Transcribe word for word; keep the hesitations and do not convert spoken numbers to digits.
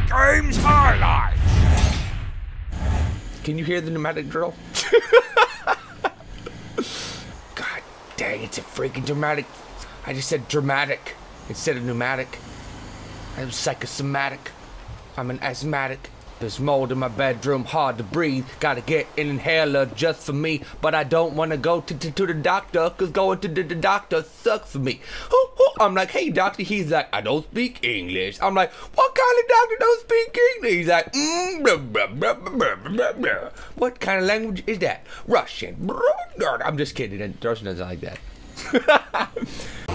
Games highlights. Can you hear the pneumatic drill? God dang, it's a freaking dramatic. I just said dramatic instead of pneumatic. I'm psychosomatic. I'm an asthmatic. There's mold in my bedroom, hard to breathe. Gotta get an inhaler just for me. But I don't wanna go to, to, to the doctor, cause going to the, the doctor sucks for me. Ooh, ooh. I'm like, hey doctor. He's like, I don't speak English. I'm like, what kind of doctor don't speak English? He's like, mm, blah, blah, blah, blah, blah, blah. What kind of language is that? Russian. I'm just kidding. Russian doesn't like that.